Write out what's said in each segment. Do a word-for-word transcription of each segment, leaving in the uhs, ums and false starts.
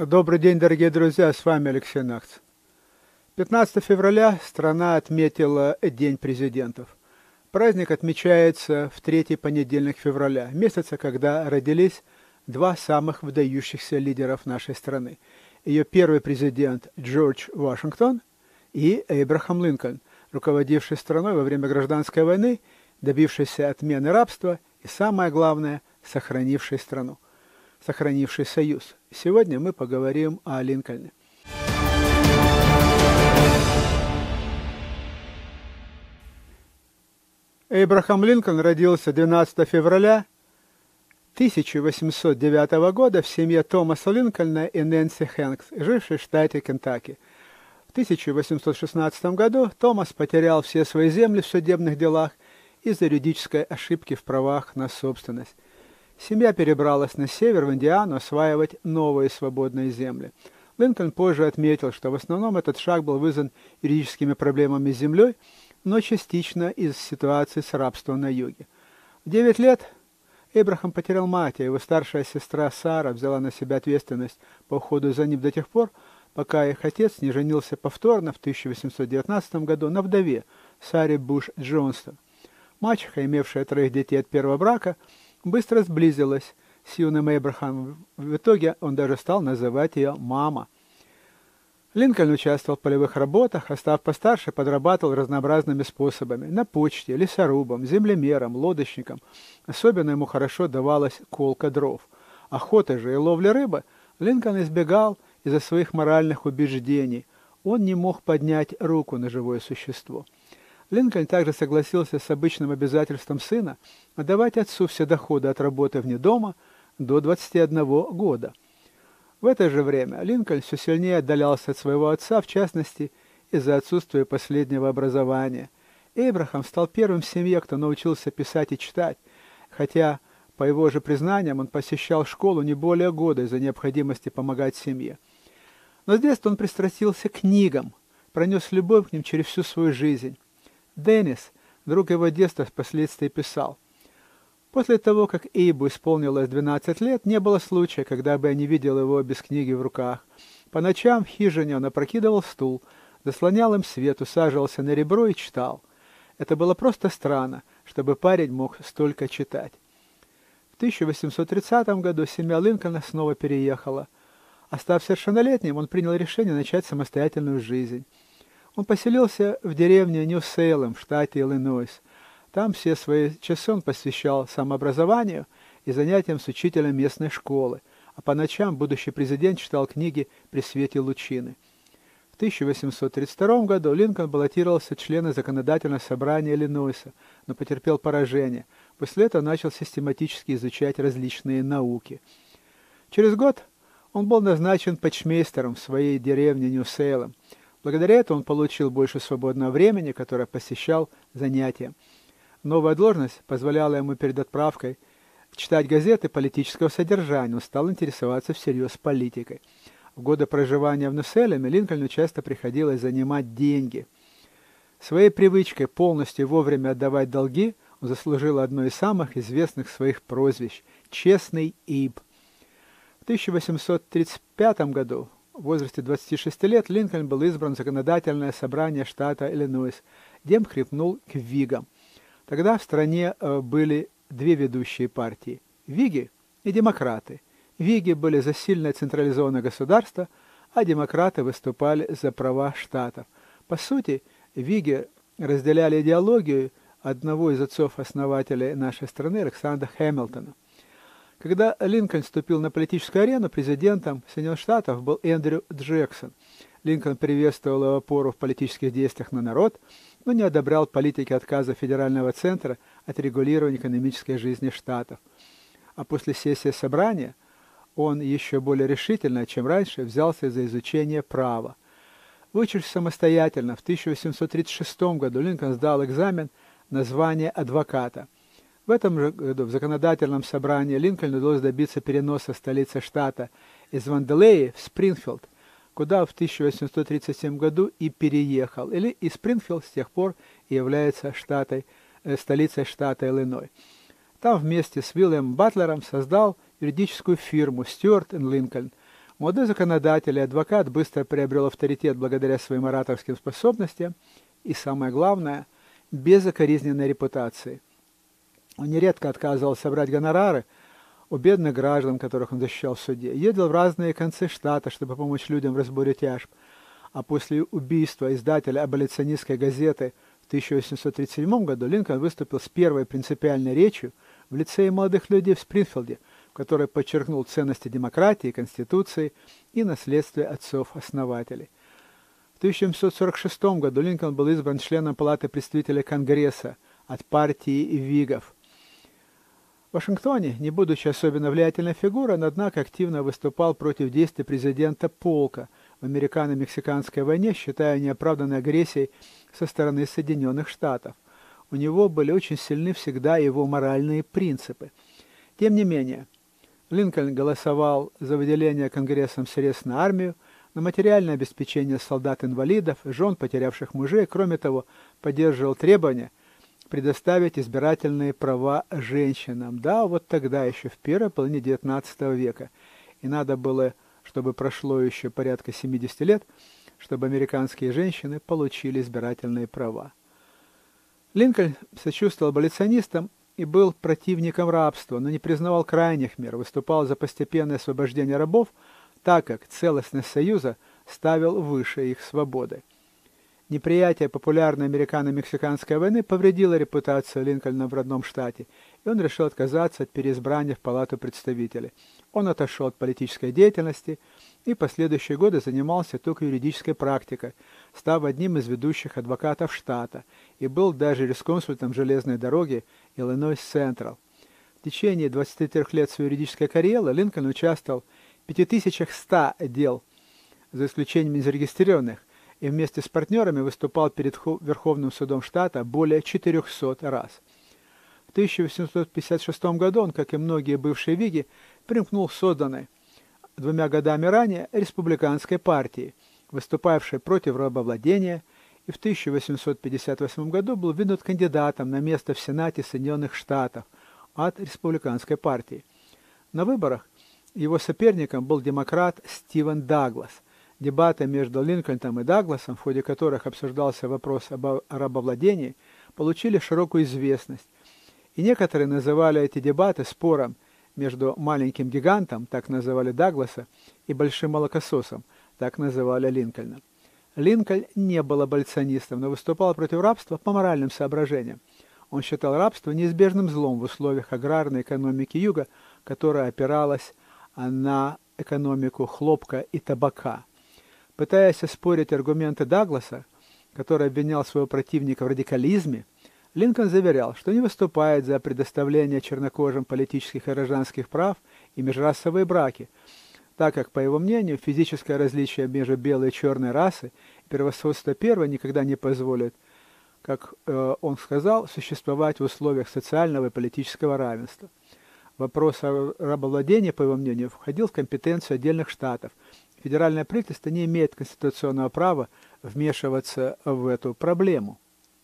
Добрый день, дорогие друзья, с вами Алексей Накц. пятнадцатого февраля страна отметила День президентов. Праздник отмечается в третий понедельник февраля, месяца, когда родились два самых выдающихся лидеров нашей страны. Ее первый президент Джордж Вашингтон и Эйбрахам Линкольн, руководивший страной во время гражданской войны, добившийся отмены рабства и, самое главное, сохранивший страну, сохранивший союз. Сегодня мы поговорим о Линкольне. Эйбрахам Линкольн родился двенадцатого февраля тысяча восемьсот девятого года в семье Томаса Линкольна и Нэнси Хэнкс, жившей в штате Кентаки. В тысяча восемьсот шестнадцатом году Томас потерял все свои земли в судебных делах из-за юридической ошибки в правах на собственность. Семья перебралась на север, в Индиану, осваивать новые свободные земли. Линкольн позже отметил, что в основном этот шаг был вызван юридическими проблемами с землей, но частично из ситуации с рабством на юге. В девять лет Эйбрахам потерял мать, а его старшая сестра Сара взяла на себя ответственность по уходу за ним до тех пор, пока их отец не женился повторно в тысяча восемьсот девятнадцатом году на вдове Саре Буш Джонстон. Мачеха, имевшая троих детей от первого брака, быстро сблизилась с юным Эйбрахамом. В итоге он даже стал называть ее «мама». Линкольн участвовал в полевых работах, а став постарше, подрабатывал разнообразными способами – на почте, лесорубом, землемером, лодочником. Особенно ему хорошо давалась колка дров. Охота же и ловля рыбы Линкольн избегал из-за своих моральных убеждений. Он не мог поднять руку на живое существо. Линкольн также согласился с обычным обязательством сына отдавать отцу все доходы от работы вне дома до двадцати одного года. В это же время Линкольн все сильнее отдалялся от своего отца, в частности, из-за отсутствия последнего образования. Эйбрахам стал первым в семье, кто научился писать и читать, хотя, по его же признаниям, он посещал школу не более года из-за необходимости помогать семье. Но с детства он пристрастился к книгам, пронес любовь к ним через всю свою жизнь. Деннис, друг его детства, впоследствии писал: «После того, как Эйбу исполнилось двенадцать лет, не было случая, когда бы я не видел его без книги в руках. По ночам в хижине он опрокидывал стул, заслонял им свет, усаживался на ребро и читал. Это было просто странно, чтобы парень мог столько читать». В тысяча восемьсот тридцатом году семья Линкольна снова переехала. А став совершеннолетним, он принял решение начать самостоятельную жизнь. Он поселился в деревне Нью-Сейлем в штате Иллинойс. Там все свои часы он посвящал самообразованию и занятиям с учителем местной школы, а по ночам будущий президент читал книги при свете лучины. В тысяча восемьсот тридцать втором году Линкольн баллотировался в члены законодательного собрания Иллинойса, но потерпел поражение. После этого начал систематически изучать различные науки. Через год он был назначен почмейстером в своей деревне Нью-Сейлем. Благодаря этому он получил больше свободного времени, которое посещал занятия. Новая должность позволяла ему перед отправкой читать газеты политического содержания. Он стал интересоваться всерьез политикой. В годы проживания в Нью-Сейлеме Линкольну часто приходилось занимать деньги. Своей привычкой полностью вовремя отдавать долги он заслужил одно из самых известных своих прозвищ – «Честный Эйб». В тысяча восемьсот тридцать пятом году, в возрасте двадцати шести лет, Линкольн был избран в законодательное собрание штата Иллинойс, где хлепнул к Вигам. Тогда в стране были две ведущие партии – Виги и демократы. Виги были за сильное централизованное государство, а демократы выступали за права штатов. По сути, Виги разделяли идеологию одного из отцов-основателей нашей страны, Александра Хэмилтона. Когда Линкольн вступил на политическую арену, президентом Соединенных Штатов был Эндрю Джексон. Линкольн приветствовал его опору в политических действиях на народ, но не одобрял политики отказа федерального центра от регулирования экономической жизни штатов. А после сессии собрания он еще более решительно, чем раньше, взялся за изучение права. Выучившись самостоятельно, в тысяча восемьсот тридцать шестом году Линкольн сдал экзамен на звание адвоката. В этом же году в законодательном собрании Линкольну удалось добиться переноса столицы штата из Ванделеи в Спрингфилд, куда в тысяча восемьсот тридцать седьмом году и переехал, или и Спрингфилд с тех пор и является штатой, э, столицей штата Иллинойс. Там вместе с Уильямом Батлером создал юридическую фирму Стюарт энд Линкольн. Молодой законодатель и адвокат быстро приобрел авторитет благодаря своим ораторским способностям и, самое главное, безукоризненной репутации. Он нередко отказывался брать гонорары у бедных граждан, которых он защищал в суде, ездил в разные концы штата, чтобы помочь людям в разборе тяжб. А после убийства издателя аболиционистской газеты в тысяча восемьсот тридцать седьмом году Линкольн выступил с первой принципиальной речью в лицее молодых людей в Спрингфилде, в которой подчеркнул ценности демократии, Конституции и наследствия отцов-основателей. В тысяча семьсот сорок шестом году Линкольн был избран членом Палаты представителей Конгресса от партии Вигов. В Вашингтоне, не будучи особенно влиятельной фигурой, он, однако, активно выступал против действий президента Полка в американо-мексиканской войне, считая неоправданной агрессией со стороны Соединенных Штатов. У него были очень сильны всегда его моральные принципы. Тем не менее, Линкольн голосовал за выделение Конгрессом средств на армию, на материальное обеспечение солдат-инвалидов, жен, потерявших мужей. Кроме того, поддерживал требования предоставить избирательные права женщинам. Да, вот тогда, еще в первой половине девятнадцатого века. И надо было, чтобы прошло еще порядка семидесяти лет, чтобы американские женщины получили избирательные права. Линкольн сочувствовал аболиционистам и был противником рабства, но не признавал крайних мер, выступал за постепенное освобождение рабов, так как целостность Союза ставил выше их свободы. Неприятие популярной американо-мексиканской войны повредило репутацию Линкольна в родном штате, и он решил отказаться от переизбрания в Палату представителей. Он отошел от политической деятельности и последующие годы занимался только юридической практикой, став одним из ведущих адвокатов штата, и был даже юрисконсультом железной дороги Illinois Central. В течение двадцати трёх лет своей юридической карьеры Линкольн участвовал в пяти тысячах ста дел, за исключением незарегистрированных, и вместе с партнерами выступал перед Верховным судом штата более четырёхсот раз. В тысяча восемьсот пятьдесят шестом году он, как и многие бывшие виги, примкнул к созданной двумя годами ранее республиканской партии, выступавшей против рабовладения, и в тысяча восемьсот пятьдесят восьмом году был выдвинут кандидатом на место в Сенате Соединенных Штатов от республиканской партии. На выборах его соперником был демократ Стивен Даглас. Дебаты между Линкольном и Дагласом, в ходе которых обсуждался вопрос об рабовладении, получили широкую известность, и некоторые называли эти дебаты спором между маленьким гигантом, так называли Дагласа, и большим молокососом, так называли Линкольна. Линкольн не был аболиционистом, но выступал против рабства по моральным соображениям. Он считал рабство неизбежным злом в условиях аграрной экономики Юга, которая опиралась на экономику хлопка и табака. Пытаясь оспорить аргументы Дагласа, который обвинял своего противника в радикализме, Линкольн заверял, что не выступает за предоставление чернокожим политических и гражданских прав и межрасовые браки, так как, по его мнению, физическое различие между белой и черной расой и превосходство первой никогда не позволит, как э, он сказал, существовать в условиях социального и политического равенства. Вопрос о рабовладении, по его мнению, входил в компетенцию отдельных штатов. Федеральное правительство не имеет конституционного права вмешиваться в эту проблему.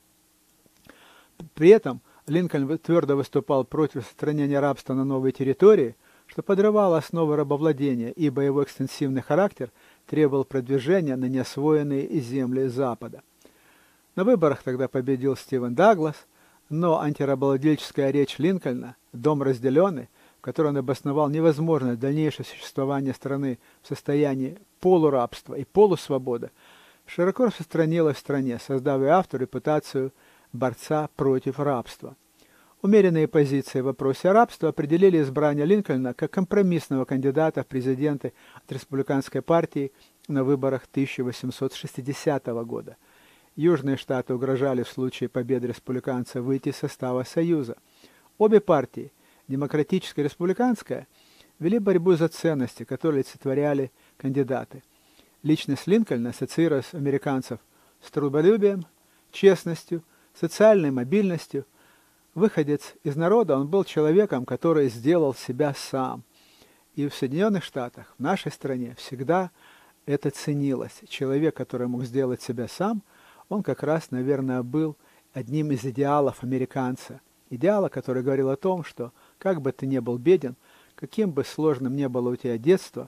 При этом Линкольн твердо выступал против распространения рабства на новые территории, что подрывало основы рабовладения, ибо его экстенсивный характер требовал продвижения на неосвоенные земли Запада. На выборах тогда победил Стивен Даглас, но антирабовладельческая речь Линкольна «Дом разделенный», в которой он обосновал невозможность дальнейшего существования страны в состоянии полурабства и полусвободы, широко распространилась в стране, создав и автору репутацию борца против рабства. Умеренные позиции в вопросе рабства определили избрание Линкольна как компромиссного кандидата в президенты от республиканской партии на выборах тысяча восемьсот шестидесятого года. Южные штаты угрожали в случае победы республиканцев выйти из состава Союза. Обе партии, демократическая и республиканская, вели борьбу за ценности, которые олицетворяли кандидаты. Личность Линкольна ассоциировалась американцев с трудолюбием, честностью, социальной мобильностью. Выходец из народа, он был человеком, который сделал себя сам. И в Соединенных Штатах, в нашей стране, всегда это ценилось. Человек, который мог сделать себя сам, он как раз, наверное, был одним из идеалов американца. Идеала, который говорил о том, что как бы ты ни был беден, каким бы сложным ни было у тебя детство,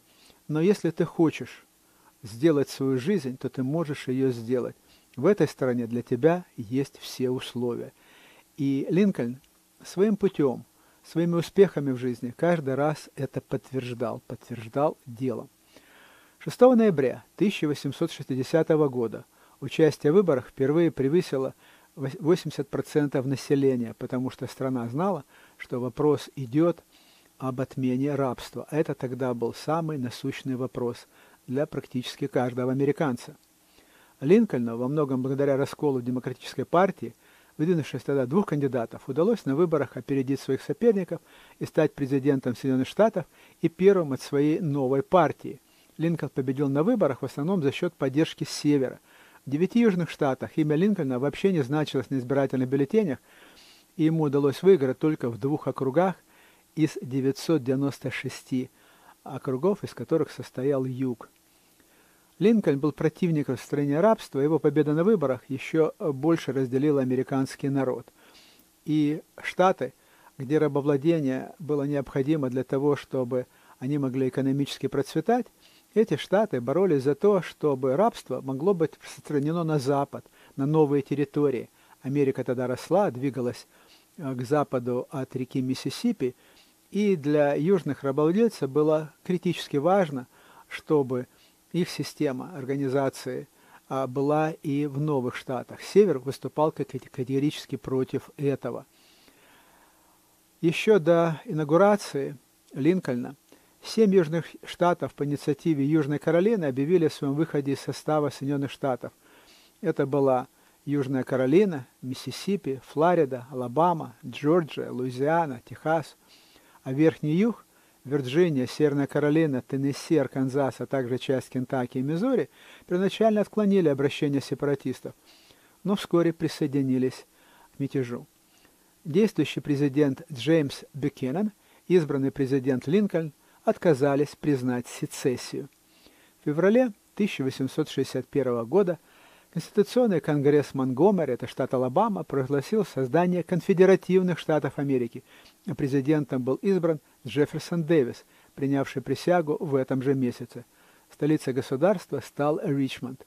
Но если ты хочешь сделать свою жизнь, то ты можешь ее сделать. В этой стране для тебя есть все условия. И Линкольн своим путем, своими успехами в жизни каждый раз это подтверждал, подтверждал делом. шестого ноября тысяча восемьсот шестидесятого года участие в выборах впервые превысило восемьдесят процентов населения, потому что страна знала, что вопрос идет об отмене рабства. Это тогда был самый насущный вопрос для практически каждого американца. Линкольну, во многом благодаря расколу демократической партии, выдвинувшись тогда двух кандидатов, удалось на выборах опередить своих соперников и стать президентом Соединенных Штатов и первым от своей новой партии. Линкольн победил на выборах в основном за счет поддержки с севера. В девяти южных штатах имя Линкольна вообще не значилось на избирательных бюллетенях, и ему удалось выиграть только в двух округах из девятисот девяноста шести округов, из которых состоял Юг. Линкольн был противником устранения рабства, его победа на выборах еще больше разделила американский народ. И штаты, где рабовладение было необходимо для того, чтобы они могли экономически процветать, эти штаты боролись за то, чтобы рабство могло быть распространено на запад, на новые территории. Америка тогда росла, двигалась к западу от реки Миссисипи, и для южных рабовладельцев было критически важно, чтобы их система организации была и в новых штатах. Север выступал категорически против этого. Еще до инаугурации Линкольна семь южных штатов по инициативе Южной Каролины объявили о своем выходе из состава Соединенных Штатов. Это была Южная Каролина, Миссисипи, Флорида, Алабама, Джорджия, Луизиана, Техас. А Верхний Юг, Вирджиния, Северная Каролина, Теннесси, Арканзас, а также часть Кентаки и Миссури первоначально отклонили обращение сепаратистов, но вскоре присоединились к мятежу. Действующий президент Джеймс Бюкенен, избранный президент Линкольн отказались признать сецессию. В феврале тысяча восемьсот шестьдесят первого года Конституционный конгресс Монтгомери, это штат Алабама, прогласил создание конфедеративных штатов Америки, а президентом был избран Джефферсон Дэвис, принявший присягу в этом же месяце. Столицей государства стал Ричмонд.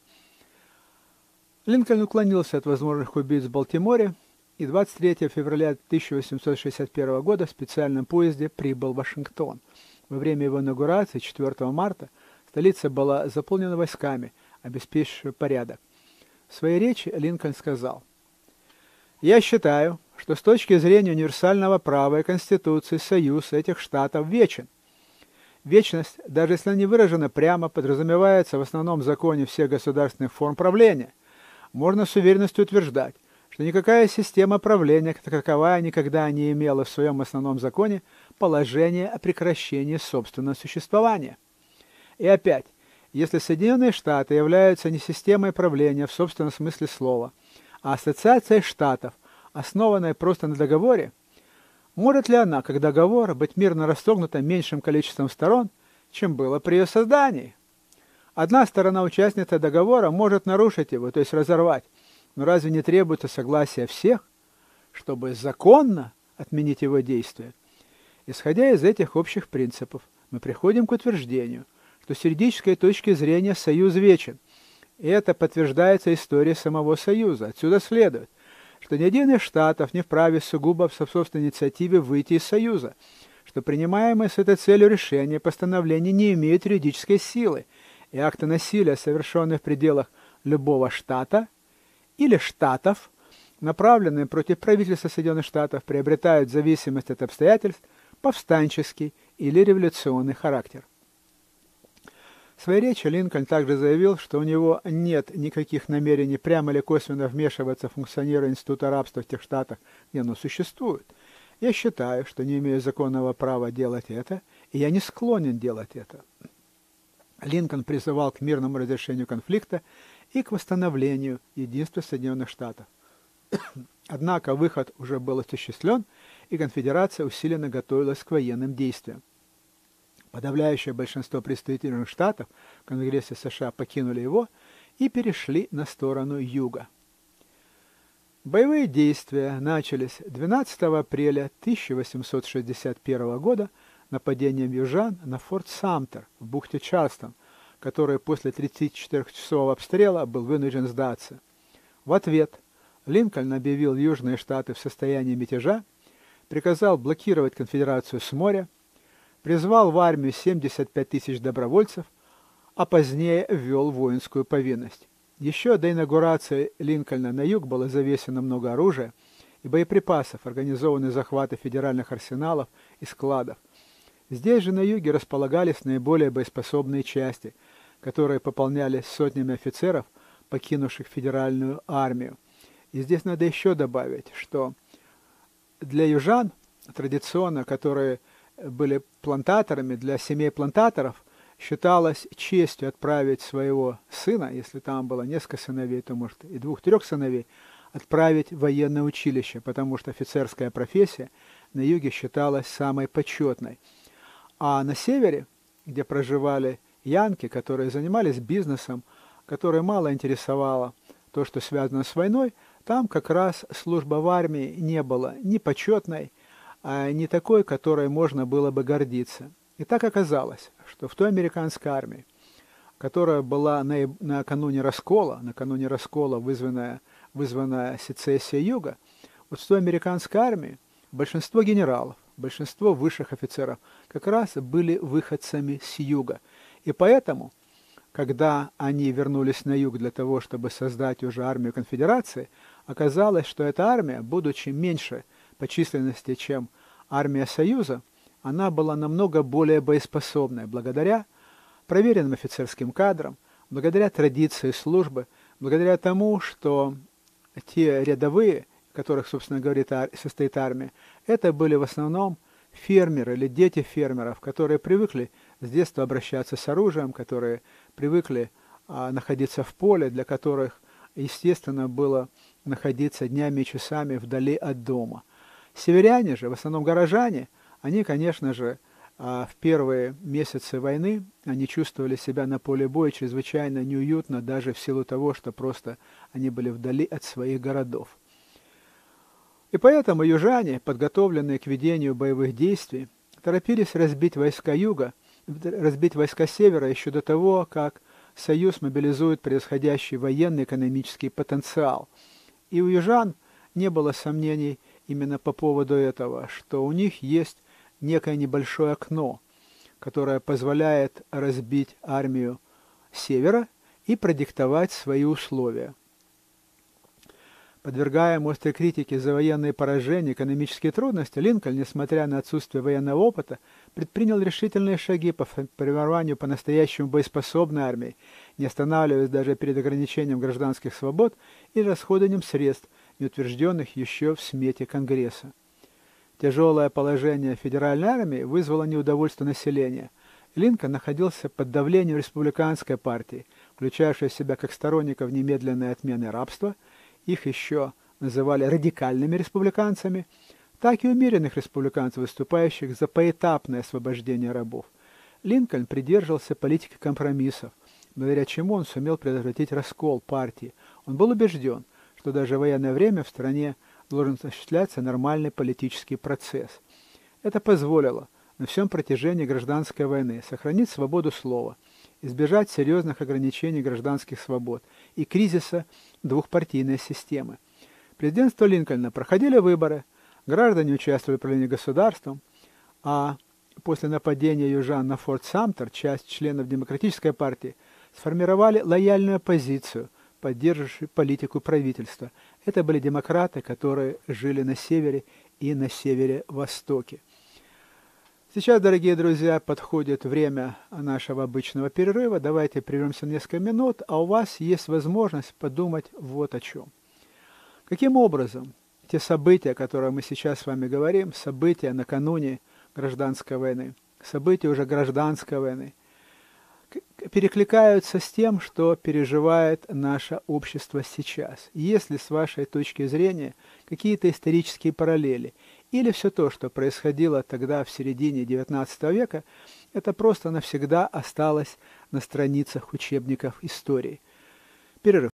Линкольн уклонился от возможных убийц в Балтиморе и двадцать третьего февраля тысяча восемьсот шестьдесят первого года в специальном поезде прибыл в Вашингтон. Во время его инаугурации четвёртого марта столица была заполнена войсками, обеспечившими порядок. В своей речи Линкольн сказал: «Я считаю, что с точки зрения универсального права и Конституции союз этих штатов вечен. Вечность, даже если она не выражена прямо, подразумевается в основном законе всех государственных форм правления. Можно с уверенностью утверждать, что никакая система правления как таковая никогда не имела в своем основном законе положения о прекращении собственного существования. И опять, если Соединенные Штаты являются не системой правления в собственном смысле слова, а ассоциацией штатов, основанной просто на договоре, может ли она, как договор, быть мирно расторгнута меньшим количеством сторон, чем было при ее создании? Одна сторона-участница договора может нарушить его, то есть разорвать, но разве не требуется согласия всех, чтобы законно отменить его действие? Исходя из этих общих принципов, мы приходим к утверждению, что с юридической точки зрения союз вечен. И это подтверждается историей самого союза. Отсюда следует, что ни один из штатов не вправе сугубо в собственной инициативе выйти из союза, что принимаемые с этой целью решения и постановления не имеют юридической силы, и акты насилия, совершенные в пределах любого штата или штатов, направленные против правительства Соединенных Штатов, приобретают в зависимости от обстоятельств повстанческий или революционный характер. В своей речи Линкольн также заявил, что у него нет никаких намерений прямо или косвенно вмешиваться в функционирование института рабства в тех штатах, где оно существует. Я считаю, что не имею законного права делать это, и я не склонен делать это. Линкольн призывал к мирному разрешению конфликта и к восстановлению единства Соединенных Штатов. Однако выход уже был осуществлен, и конфедерация усиленно готовилась к военным действиям. Подавляющее большинство представителей штатов в Конгрессе США покинули его и перешли на сторону юга. Боевые действия начались двенадцатого апреля тысяча восемьсот шестьдесят первого года нападением южан на форт Самтер в бухте Чарльстон, который после тридцатичетырёхчасового обстрела был вынужден сдаться. В ответ Линкольн объявил Южные Штаты в состоянии мятежа, приказал блокировать конфедерацию с моря, призвал в армию семьдесят пять тысяч добровольцев, а позднее ввел воинскую повинность. Еще до инаугурации Линкольна на юг было завесено много оружия и боеприпасов, организованы захваты федеральных арсеналов и складов. Здесь же на юге располагались наиболее боеспособные части, которые пополнялись сотнями офицеров, покинувших федеральную армию. И здесь надо еще добавить, что для южан, традиционно, которые были плантаторами, для семей плантаторов, считалось честью отправить своего сына, если там было несколько сыновей, то, может, и двух-трех сыновей, отправить в военное училище, потому что офицерская профессия на юге считалась самой почетной. А на севере, где проживали янки, которые занимались бизнесом, которые мало интересовало то, что связано с войной, там как раз служба в армии не была ни почетной, а ни такой, которой можно было бы гордиться. И так оказалось, что в той американской армии, которая была на, накануне раскола, накануне раскола, вызванная, вызванная сецессия Юга, вот в той американской армии большинство генералов, большинство высших офицеров как раз были выходцами с юга. И поэтому, когда они вернулись на юг для того, чтобы создать уже армию конфедерации, оказалось, что эта армия, будучи меньше по численности, чем армия Союза, она была намного более боеспособной благодаря проверенным офицерским кадрам, благодаря традиции службы, благодаря тому, что те рядовые, в которых, собственно говоря, состоит армия, это были в основном фермеры или дети фермеров, которые привыкли с детства обращаться с оружием, которые привыкли а, находиться в поле, для которых, естественно, было находиться днями и часами вдали от дома. Северяне же, в основном горожане, они, конечно же, в первые месяцы войны они чувствовали себя на поле боя чрезвычайно неуютно, даже в силу того, что просто они были вдали от своих городов. И поэтому южане, подготовленные к ведению боевых действий, торопились разбить войска юга, разбить войска севера еще до того, как Союз мобилизует превосходящий военный экономический потенциал. И у южан не было сомнений именно по поводу этого, что у них есть некое небольшое окно, которое позволяет разбить армию севера и продиктовать свои условия. Подвергая острой критике за военные поражения и экономические трудности, Линкольн, несмотря на отсутствие военного опыта, предпринял решительные шаги по формированию по-настоящему боеспособной армии, не останавливаясь даже перед ограничением гражданских свобод и расходованием средств, не утвержденных еще в смете Конгресса. Тяжелое положение федеральной армии вызвало неудовольствие населения. Линкольн находился под давлением республиканской партии, включавшей в себя как сторонников немедленной отмены рабства, их еще называли радикальными республиканцами, так и умеренных республиканцев, выступающих за поэтапное освобождение рабов. Линкольн придерживался политики компромиссов, благодаря чему он сумел предотвратить раскол партии. Он был убежден, что даже в военное время в стране должен осуществляться нормальный политический процесс. Это позволило на всем протяжении гражданской войны сохранить свободу слова, избежать серьезных ограничений гражданских свобод и кризиса двухпартийной системы. Президентство Линкольна проходили выборы, граждане участвовали в управлении государством, а после нападения южан на форт Самтер часть членов Демократической партии сформировали лояльную оппозицию, поддерживавшую политику правительства. Это были демократы, которые жили на севере и на севере-востоке. Сейчас, дорогие друзья, подходит время нашего обычного перерыва. Давайте прервемся несколько минут, а у вас есть возможность подумать вот о чем. Каким образом те события, о которых мы сейчас с вами говорим, события накануне гражданской войны, события уже гражданской войны, перекликаются с тем, что переживает наше общество сейчас. Есть ли, с вашей точки зрения, какие-то исторические параллели? Или все то, что происходило тогда в середине девятнадцатого века, это просто навсегда осталось на страницах учебников истории? Перерыв.